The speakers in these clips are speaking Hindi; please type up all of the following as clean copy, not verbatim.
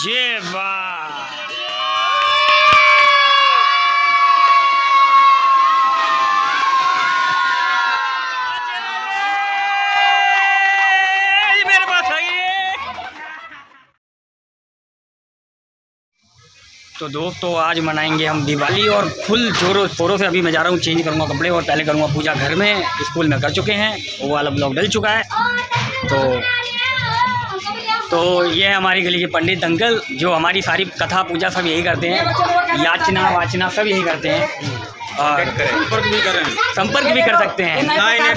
ये वाह, मेरे पास आई है। तो दोस्तों आज मनाएंगे हम दिवाली और फुल जोरों शोरों से। अभी मैं जा रहा हूँ, चेंज करूँगा कपड़े और पहले करूँगा पूजा घर में। स्कूल में कर चुके हैं, वो वाला ब्लॉग डल चुका है। तो ये है हमारी गली के पंडित अंकल, जो हमारी सारी कथा पूजा सब यही करते हैं, याचना वाचना सब यही करते हैं। और संपर्क भी कर सकते हैं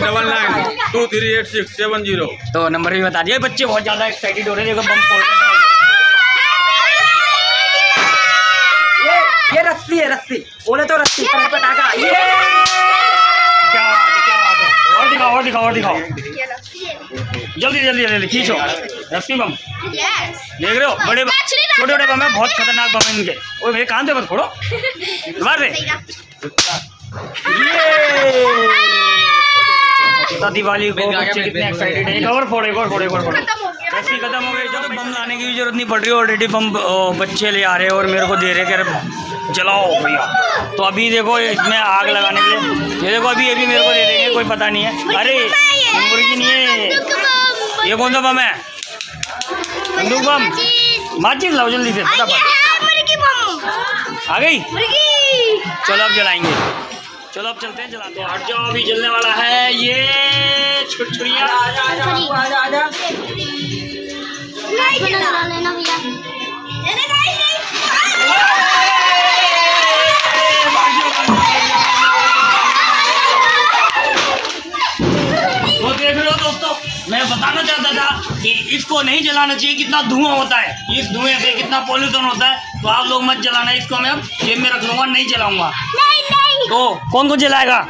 9899238670। तो नंबर भी बता दिया। बच्चे बहुत ज़्यादा एक्साइटेड हो रहे हैं, देखो बम फोड़ रहे हैं। ये रस्सी है, रस्सी बोले तो रस्सी पटाखा। ये क्या बात है। और दिखाओ जल्दी जल्दी खींचो रस्सी बम। देख रहे हो बड़े छोटे छोटे बम है, बहुत खतरनाक बम है इनके। वो मेरे कान से मत फोड़ो, बाहर से। ये दिवाली को बच्चे कितने एक्साइटेड हैं। और फोड़े रस्सी खत्म हो गई। जब बम लाने की भी जरूरत नहीं पड़ रही, ऑलरेडी बम बच्चे ले आ रहे हैं और मेरे को दे रहे हैं कि जलाओ भैया। तो अभी देखो इसमें आग लगाने के लिए, ये देखो अभी ये भी मेरे को दे देंगे, कोई पता नहीं है। अरे मुर्गी नहीं है, ये कौन सा बम है? बंदूक बम। माचिस लाओ जल्दी से फटाफट। आ गई? चलो अब जलाएंगे, चलो अब चलते हैं, जलाते हैं। हट जाओ, अभी जलने वाला है ये छुरछुरिया। तो देख लो दोस्तों, मैं बताना चाहता था कि इसको नहीं जलाना चाहिए, कितना धुआं होता है, इस धुएं से कितना पॉल्यूशन होता है। तो आप लोग मत जलाना इसको, मैं अब जेब में रख लूँगा, नहीं जलाऊंगा। तो कौन जलाएगा?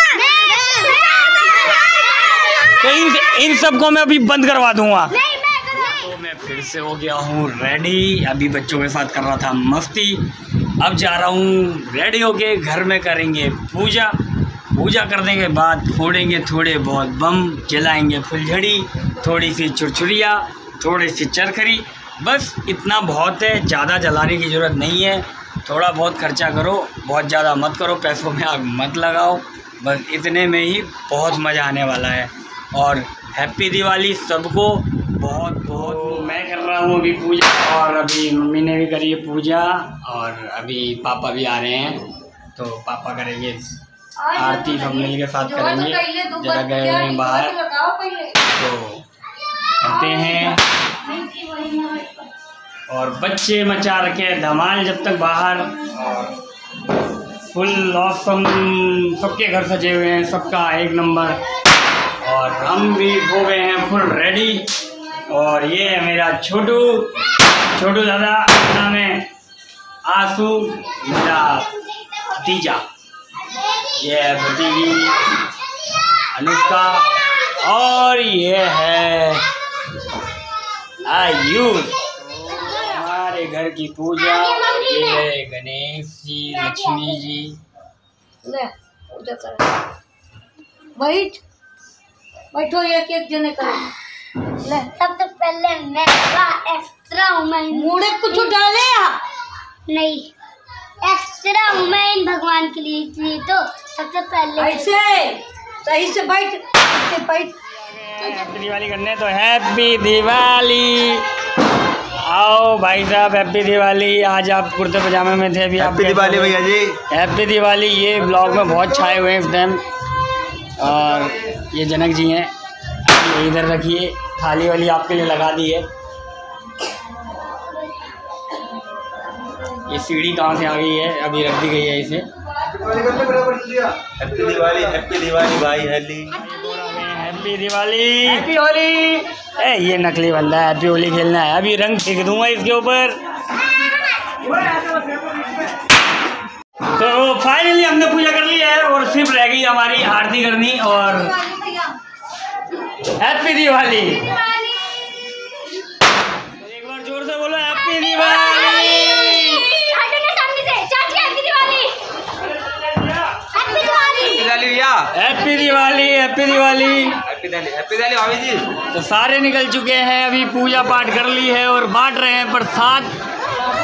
तो इन सबको मैं अभी बंद करवा दूंगा। तो मैं फिर से हो गया हूँ रेडी। अभी बच्चों के साथ कर रहा था मस्ती, अब जा रहा हूँ रेडी होके। घर में करेंगे पूजा करने के बाद फोड़ेंगे थोड़े बहुत बम, जलाएंगे फुलझड़ी, थोड़ी सी छुरछुरिया, थोड़ी सी चरखरी। बस इतना बहुत है, ज़्यादा जलाने की ज़रूरत नहीं है। थोड़ा बहुत खर्चा करो, बहुत ज़्यादा मत करो, पैसों में आग मत लगाओ। बस इतने में ही बहुत मज़ा आने वाला है। और हैप्पी दिवाली सबको बहुत बहुत। मैं कर रहा हूँ अभी पूजा, और अभी मम्मी ने भी करी है पूजा, और अभी पापा भी आ रहे हैं, तो पापा करेंगे आरती, सब मिल के साथ करेंगे। जरा गए हुए हैं बाहर, तो करते हैं। और बच्चे मचा रखे धमाल जब तक बाहर, और फुल ऑसम, सबके घर सजे हुए हैं, सबका एक नंबर। और हम भी हो गए हैं फुल रेडी। और ये है मेरा छोटू दादा, नाम है आंसू, मेरा भतीजा। ये है भतीजी अनुष्का, और ये है आयुष। हमारे घर की पूजा, ये है गणेश जी, लक्ष्मी जी। बैठो, एक जने करो। सबसे पहले मैं एक्स्ट्रा हूँ, मैं मुड़े कुछ डाले नहीं, एक्स्ट्रा हूँ मैं इन भगवान के लिए, इसलिए तो सबसे पहले ऐसे सही से बैठ, हैप्पी दिवाली करने। तो हैप्पी दिवाली। आओ भाई साहब, हैप्पी दिवाली। आज आप कुर्ते पजामे में थे, अभी हैप्पी दिवाली भैया जी, हैप्पी दिवाली। ये ब्लॉग में बहुत छाए हुए हैं इस टाइम। और ये जनक जी हैं, ये इधर रखिए, थाली वाली आपके लिए लगा दी है। ये सीढ़ी कहाँ से आ गई है, अभी रख दी गई है इसे। हैप्पी दिवाली भाई, हैप्पी दिवाली, हैप्पी होली। ये नकली बंदा है, हैप्पी होली खेलना है। अभी रंग फेंक दूंगा इसके ऊपर। तो फाइनली हमने पूजा कर ली है, और सिर्फ रह गई हमारी आरती करनी। और हैप्पी दिवाली, एक बार जोर से बोलो happy Diwali. Happy Diwali, happy Diwali, happy Diwali भाभी जी। तो सारे निकल चुके हैं, अभी पूजा पाठ कर ली है और बांट रहे हैं प्रसाद।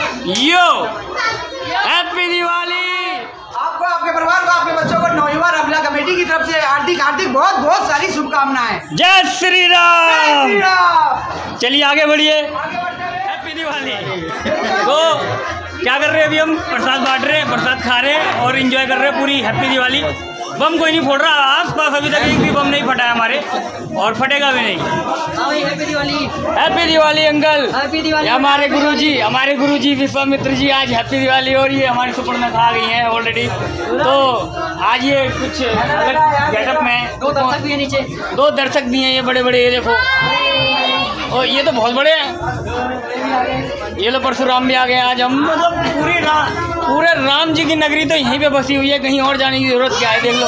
यो हैप्पी दिवाली। आपको, आपके परिवार को, आपके बच्चों को नौयुवा रमला कमेटी की तरफ से हार्दिक हार्दिक बहुत बहुत सारी शुभकामनाएं। जय श्री राम। श्री राम। चलिए आगे बढ़िए। हैप्पी दिवाली। तो क्या कर रहे हैं अभी हम? प्रसाद बांट रहे हैं, प्रसाद खा रहे हैं और एंजॉय कर रहे हैं पूरी हैप्पी दिवाली। बम कोई नहीं फोड़ रहा आस पास, अभी तक एक भी बम नहीं फटा है हमारे, और फटेगा भी नहीं। Happy Diwali. Happy Diwali uncle. Happy Diwali. हमारे गुरुजी विश्वामित्र जी आज हैप्पी दिवाली, और ये हमारी सुपर में खा गई हैं ऑलरेडी। तो आज ये कुछ अलग गेटअप में दो दर्शक भी है नीचे। 2 दर्शक भी हैं, ये बड़े बड़े, ये देखो, और ये तो बहुत बड़े हैं। ये लो परशुराम भी आ गए आज। हम मतलब पूरे राम जी की नगरी तो यहीं पे बसी हुई है, कहीं और जाने की जरूरत क्या है? देख लो,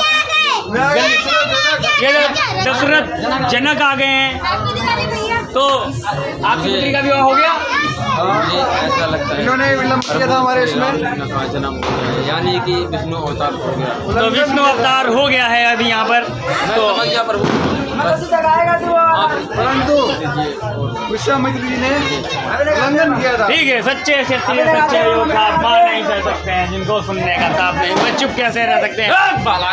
ये लो दशरथ जनक आ गए हैं। तो आपकी पुत्री का विवाह हो गया? ऐसा लगता है इन्होंने विलंब किया था हमारे इसमें, जन्म हो गया, यानी कि विष्णु अवतार हो गया। तो विष्णु अवतार हो गया है अभी यहाँ पर। तो परंतु विश्वामित्र जी ने उल्लंघन किया था। ठीक है, सच्चे योद्धा मान नहीं कर सकते हैं, जिनको सुनने का ताप नहीं, वो चुप कैसे रह सकते हैं?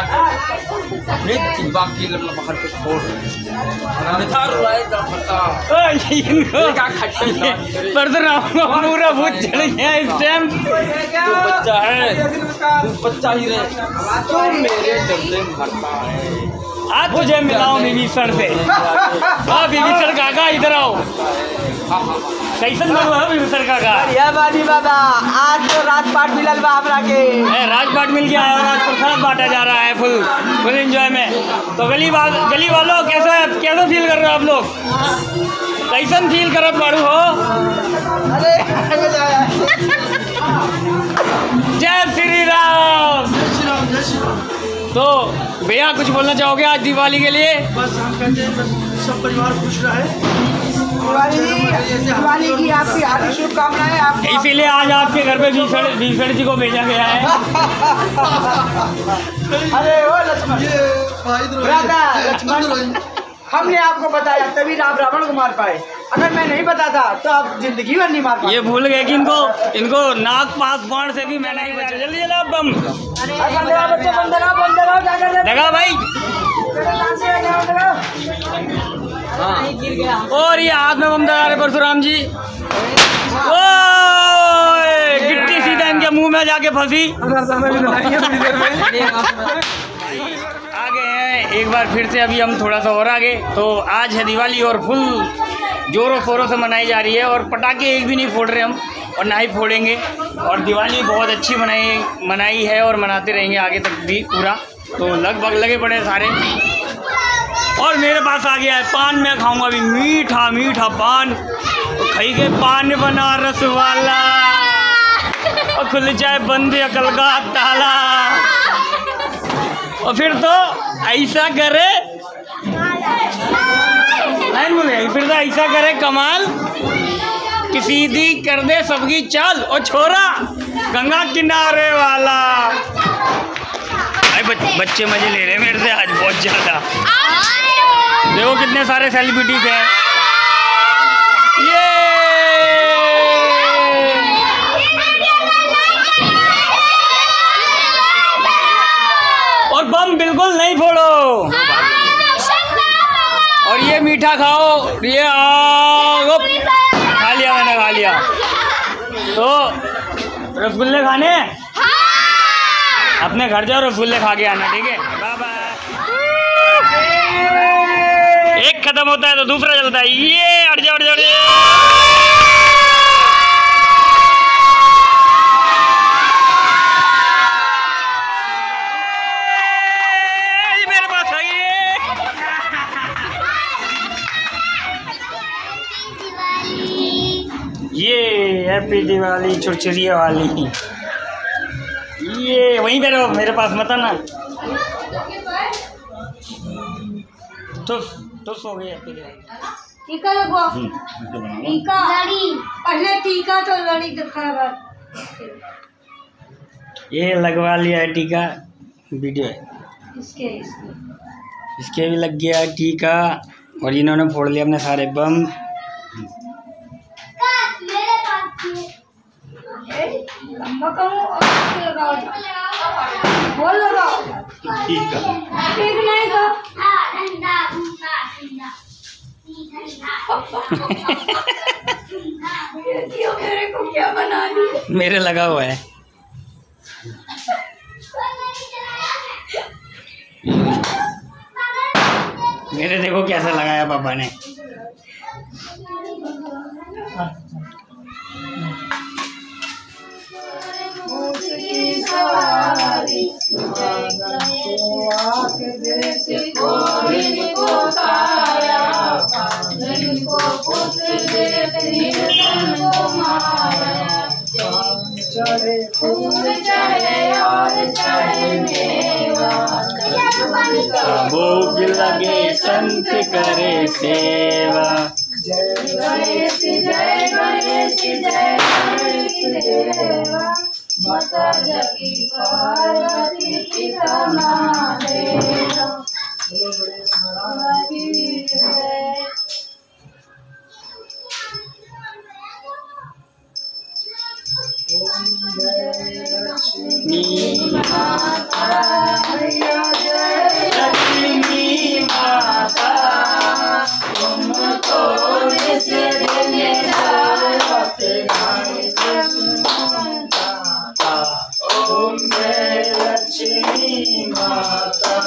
परशुराम को पूरा भूत चढ़ गया इस टाइम। बच्चा है, बच्चा ही रहे तो मेरे डर से मरता है। आज तुझे मिलाऊं विभीषण से। हाँ विभीषण काका इधर आओ। कैसन बनो है विभीषण काका? या बाजी बाबा, आज तो राजपाट मिलल बा हमरा के। राजपाट मिल गया है और आज प्रसाद बांटा जा रहा है फुल एंजॉय में। तो गली वालों कैसे फील कर रहे हो आप लोग? कैसन फील करत बाड़ू हो? जय श्री राम। तो भैया कुछ बोलना चाहोगे आज दिवाली के लिए? बस हम कहते हैं सब परिवार खुश रहे। दिवाली की आपकी हार्दिक शुभकामनाएं। आप इसीलिए आज आपके घर पे भीषण जी को भेजा गया है। अरे ओ लक्ष्मण, लक्ष्मण, हमने आपको बताया तभी राम रावण को मार पाए। अगर मैं नहीं बताता तो आप जिंदगी भर नहीं मार पाए। ये भूल गए कि इनको नाक पास बाण से भी मैं नहीं बचा। जल्दी जला बम लगा भाई। और ये हाथ में बम लगा रहे परशुराम जी। गिट्टी सीधा इनके मुंह में जाके फंसी। आगे हैं एक बार फिर से, अभी हम थोड़ा सा और आगे। तो आज है दिवाली और फुल जोरों शोरों से मनाई जा रही है, और पटाखे एक भी नहीं फोड़ रहे हम, और ना ही फोड़ेंगे। और दिवाली बहुत अच्छी मनाई है और मनाते रहेंगे आगे तक भी पूरा। तो लगभग लगे पड़े सारे। और मेरे पास आ गया है पान। मैं खाऊंगा अभी मीठा मीठा पान। तो खाई के पान बनारस वाला, और खुल जाए बंद अकल का ताला। और फिर तो ऐसा करे, नहीं बोले, फिर तो ऐसा करे कमाल कि सीधी कर दे सबकी चाल। और छोरा गंगा किनारे वाला। भाई बच्चे मजे ले रहे हैं मेरे से आज बहुत ज्यादा। देखो कितने सारे सेलिब्रिटीज हैं। ये और बम बिल्कुल नहीं फोड़ो, और ये मीठा खाओ। ये खा लिया, मैंने खा लिया। तो रसगुल्ले खाने अपने घर जाओ, रसगुल्ले खा के आना, ठीक है? Bye bye. एक खत्म होता है तो दूसरा चलता है। ये अड़ जा मेरे पास आई है। ये हैप्पी दिवाली छुरछुरिया वाली। ये वहीं पे रहो, मेरे पास मत आना। तो सो गई हैप्पी दिवाली। टीका लगवा, टीका पहले टीका तो लड़ी दिखा। ये लगवा लिया है टीका, वीडियो है इसके भी लग गया है टीका। और इन्होंने फोड़ लिया अपने सारे बम। लंबा कहूँ और लगाओ, बोल लगाओ। ठीक है। ठीक नहीं तो ये मेरे को क्या बना दी? मेरे लगा हुआ है। मेरे देखो कैसा लगाया पापा ने। भोग लगे संत करे सेवा। जय गणेश जय गणेश जय गणेश माता जगी पार्वती पिता महादेव। लक्ष्मी माता लक्ष्मी माता तुमको ओम जय लक्ष्मी माता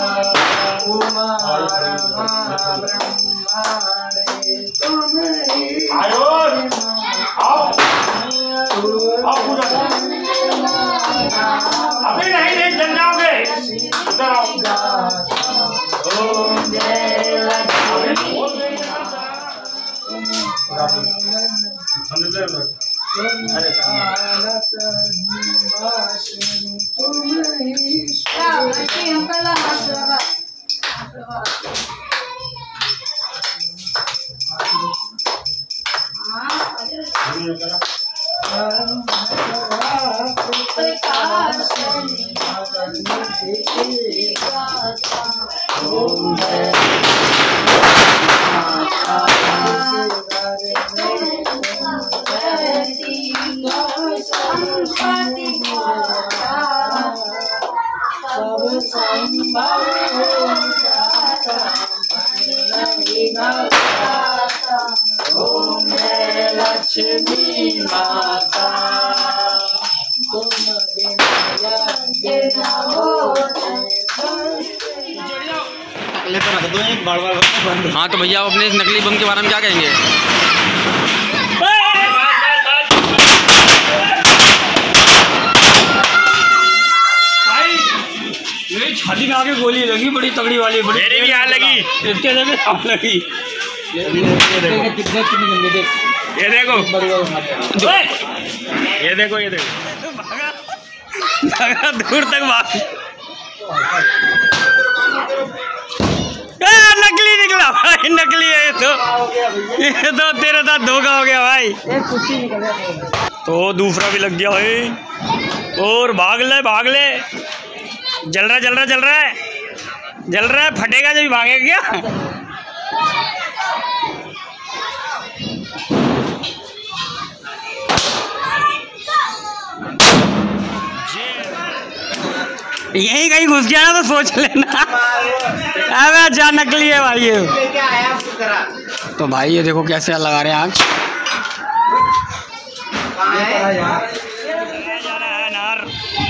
अभी नहीं जल जाओगे। इधर आओ। ओम जय लक्ष्मी ओम जय लक्ष्मी माता तुम हाँ तो भैया आप अपने इस नकली बम के बारे में क्या कहेंगे? मेरी छाती में आके गोली लगी, बड़ी तगड़ी वाली। बड़ी मेरी भी यहाँ लगी। इसके जगह आप लगी। ये देखो ये देखो ये देखो भागा दूर तक भाग। नकली निकला भाई, नकली है ये तो तेरे साथ धोखा हो गया भाई। तो दूसरा भी लग गया भाई। और भाग ले भाग ले। जल रहा जल रहा जल रहा है जल रहा है। फटेगा जब भागेगा क्या? यही कहीं घुस गया ना तो सोच लेना। अबे जा नकली है भाई ये। तो भाई ये देखो कैसे लगा रहे हैं आग। जा रहा है नार।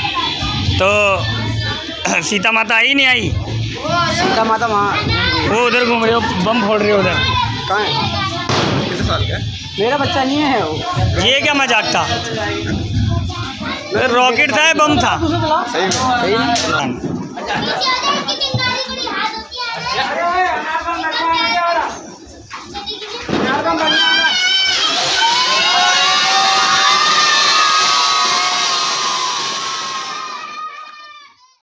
तो सीता माता आई नहीं आई? सीता माता वहाँ वो उधर घूम रहे हो, बम फोड़ रहे हो उधर। कहाँ है? कितने साल का? मेरा बच्चा नहीं है वो। ये क्या मजाक था? रॉकेट था या बम था? सही में।